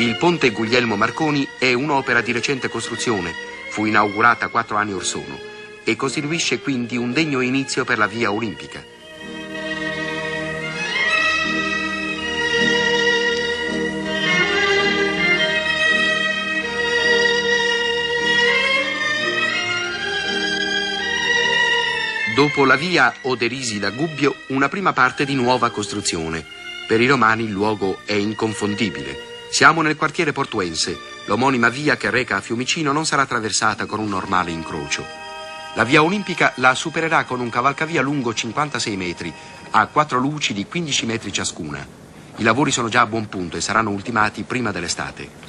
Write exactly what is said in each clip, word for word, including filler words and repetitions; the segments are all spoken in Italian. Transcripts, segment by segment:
Il ponte Guglielmo Marconi è un'opera di recente costruzione, fu inaugurata quattro anni or sono e costituisce quindi un degno inizio per la via olimpica. Dopo la via Oderisi da Gubbio, una prima parte di nuova costruzione. Per i romani il luogo è inconfondibile. Siamo nel quartiere portuense. L'omonima via che reca a Fiumicino non sarà attraversata con un normale incrocio. La via olimpica la supererà con un cavalcavia lungo cinquantasei metri, a quattro luci di quindici metri ciascuna. I lavori sono già a buon punto e saranno ultimati prima dell'estate.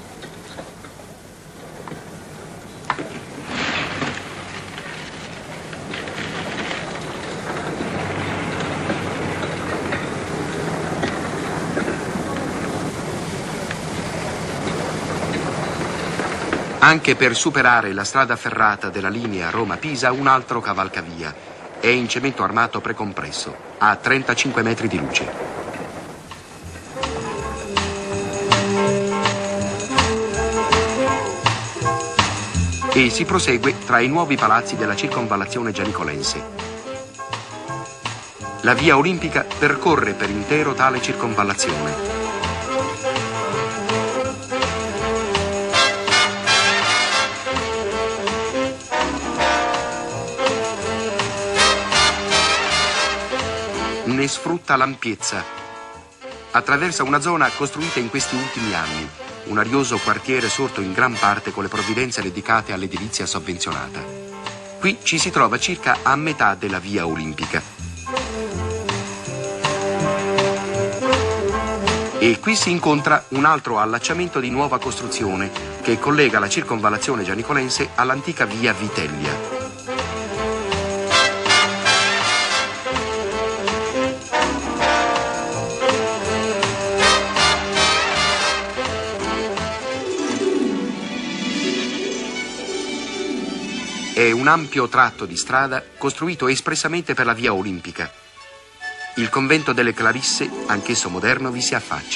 Anche per superare la strada ferrata della linea Roma-Pisa un altro cavalcavia. È in cemento armato precompresso, a trentacinque metri di luce. E si prosegue tra i nuovi palazzi della circonvallazione gianicolense. La via olimpica percorre per intero tale circonvallazione. Ne sfrutta l'ampiezza. Attraversa una zona costruita in questi ultimi anni, un arioso quartiere sorto in gran parte con le provvidenze dedicate all'edilizia sovvenzionata. Qui ci si trova circa a metà della via olimpica. E qui si incontra un altro allacciamento di nuova costruzione che collega la circonvallazione gianicolense all'antica via Vitellia. È un ampio tratto di strada costruito espressamente per la via olimpica. Il convento delle Clarisse, anch'esso moderno, vi si affaccia.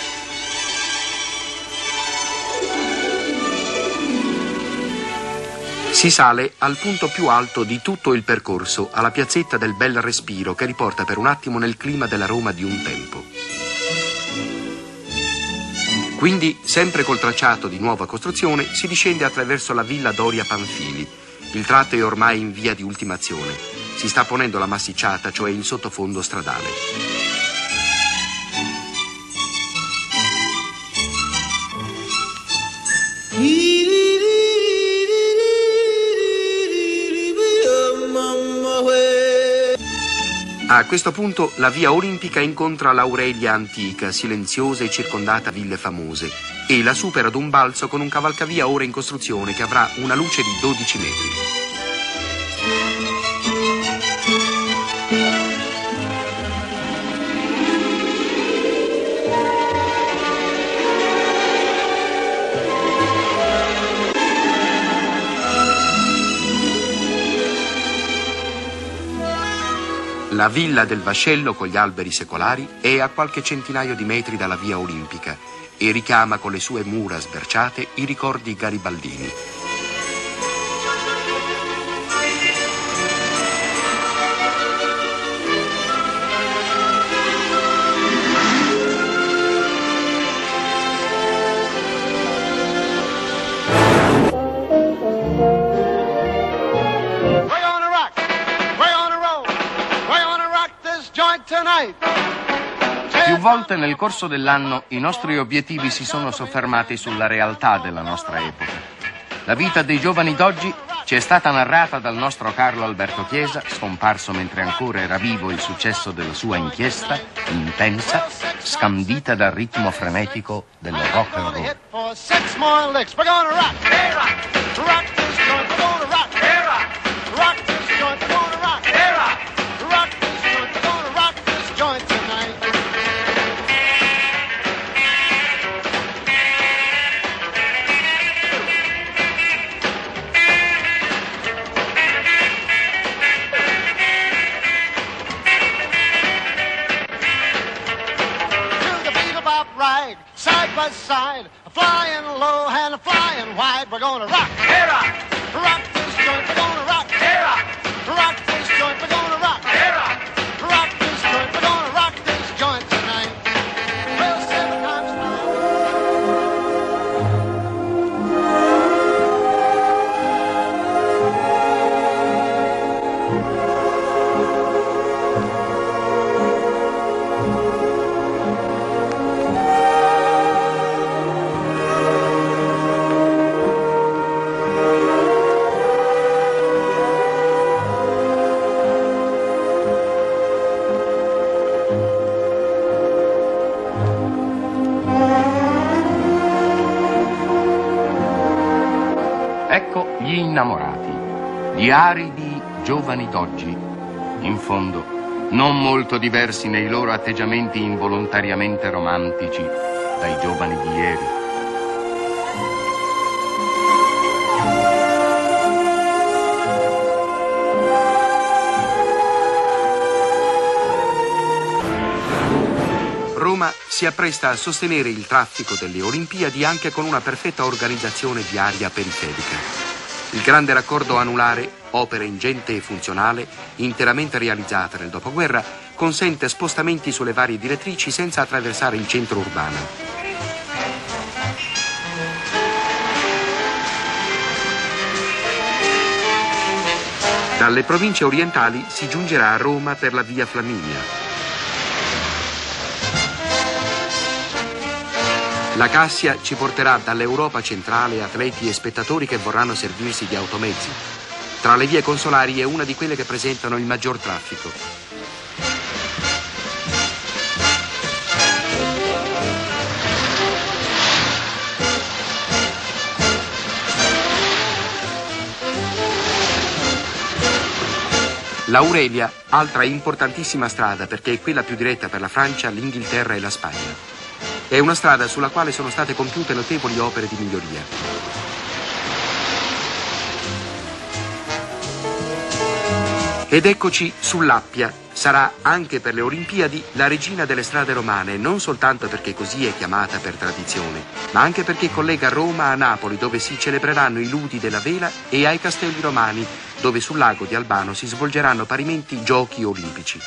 Si sale al punto più alto di tutto il percorso, alla piazzetta del Bel Respiro, che riporta per un attimo nel clima della Roma di un tempo. Quindi, sempre col tracciato di nuova costruzione, si discende attraverso la Villa Doria Panfili. Il tratto è ormai in via di ultimazione. Si sta ponendo la massicciata, cioè il sottofondo stradale. A questo punto la via olimpica incontra l'Aurelia antica, silenziosa e circondata ville famose, e la supera ad un balzo con un cavalcavia ora in costruzione che avrà una luce di dodici metri. La villa del Vascello con gli alberi secolari è a qualche centinaio di metri dalla via olimpica e richiama con le sue mura sberciate i ricordi garibaldini. Più volte nel corso dell'anno i nostri obiettivi si sono soffermati sulla realtà della nostra epoca. La vita dei giovani d'oggi ci è stata narrata dal nostro Carlo Alberto Chiesa, scomparso mentre ancora era vivo il successo della sua inchiesta, intensa, scandita dal ritmo frenetico del rock and roll. ride side by side, flying low and flying wide. We're gonna rock, hey rock, rock this joint. We're gonna rock, hey rock, rock this joint. We're gonna rock, hey rock, rock this joint. We're gonna rock this joint tonight. Well, seven times nine. Ecco gli innamorati, gli aridi giovani d'oggi, in fondo non molto diversi nei loro atteggiamenti involontariamente romantici dai giovani di ieri. Roma si appresta a sostenere il traffico delle Olimpiadi anche con una perfetta organizzazione viaria periferica. Il grande raccordo anulare, opera ingente e funzionale, interamente realizzata nel dopoguerra, consente spostamenti sulle varie direttrici senza attraversare il centro urbano. Dalle province orientali si giungerà a Roma per la via Flaminia. La Cassia ci porterà dall'Europa centrale atleti e spettatori che vorranno servirsi di automezzi. Tra le vie consolari è una di quelle che presentano il maggior traffico. L'Aurelia, altra importantissima strada perché è quella più diretta per la Francia, l'Inghilterra e la Spagna. È una strada sulla quale sono state compiute notevoli opere di miglioria. Ed eccoci sull'Appia. Sarà anche per le Olimpiadi la regina delle strade romane, non soltanto perché così è chiamata per tradizione, ma anche perché collega Roma a Napoli, dove si celebreranno i ludi della vela, e ai Castelli Romani, dove sul lago di Albano si svolgeranno parimenti giochi olimpici.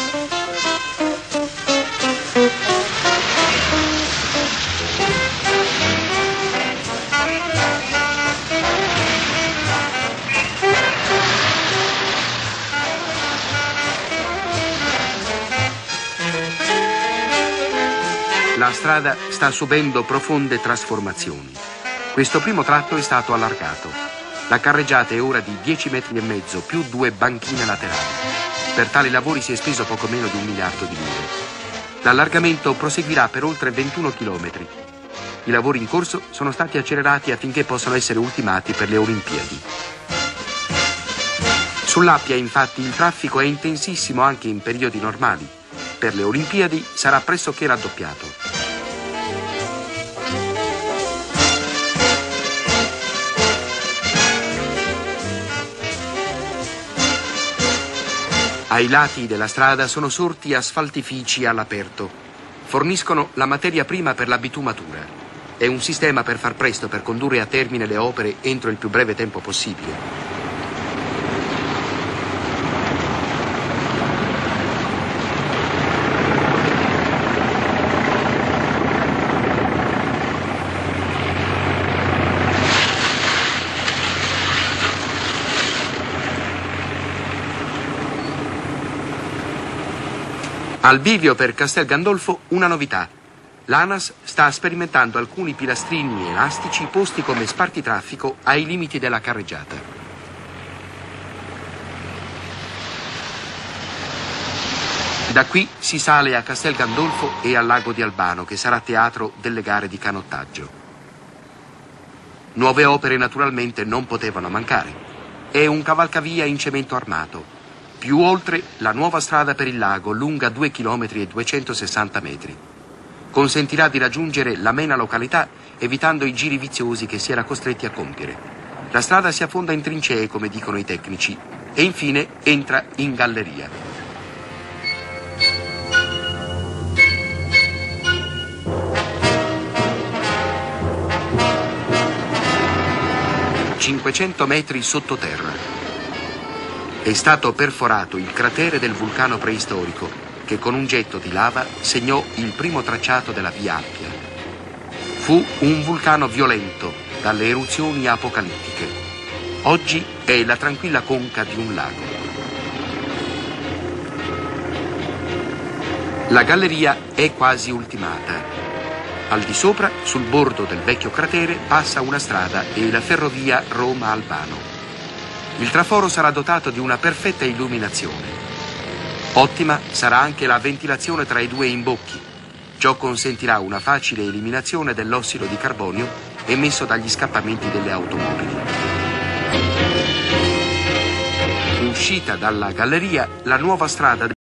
La strada sta subendo profonde trasformazioni. Questo primo tratto è stato allargato. La carreggiata è ora di dieci metri e mezzo più due banchine laterali. Per tali lavori si è speso poco meno di un miliardo di lire. L'allargamento proseguirà per oltre ventuno chilometri. I lavori in corso sono stati accelerati affinché possano essere ultimati per le Olimpiadi. Sull'Appia, infatti, il traffico è intensissimo anche in periodi normali. Per le Olimpiadi sarà pressoché raddoppiato. Ai lati della strada sono sorti asfaltifici all'aperto. Forniscono la materia prima per la bitumatura. È un sistema per far presto, per condurre a termine le opere entro il più breve tempo possibile. Al bivio per Castel Gandolfo una novità. L'ANAS sta sperimentando alcuni pilastrini elastici posti come spartitraffico ai limiti della carreggiata. Da qui si sale a Castel Gandolfo e al lago di Albano, che sarà teatro delle gare di canottaggio. Nuove opere naturalmente non potevano mancare. È un cavalcavia in cemento armato. Più oltre la nuova strada per il lago, lunga due chilometri e duecentosessanta metri. Consentirà di raggiungere l'amena località evitando i giri viziosi che si era costretti a compiere. La strada si affonda in trincee, come dicono i tecnici, e infine entra in galleria. cinquecento metri sottoterra. È stato perforato il cratere del vulcano preistorico che con un getto di lava segnò il primo tracciato della Via Appia. Fu un vulcano violento dalle eruzioni apocalittiche. Oggi è la tranquilla conca di un lago. La galleria è quasi ultimata. Al di sopra, sul bordo del vecchio cratere, passa una strada e la ferrovia Roma-Albano. Il traforo sarà dotato di una perfetta illuminazione. Ottima sarà anche la ventilazione tra i due imbocchi. Ciò consentirà una facile eliminazione dell'ossido di carbonio emesso dagli scappamenti delle automobili. Uscita dalla galleria, la nuova strada